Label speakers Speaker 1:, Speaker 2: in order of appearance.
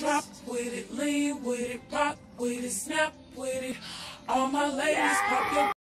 Speaker 1: drop with it, lean with it, rock with it, snap with it. All my ladies pop your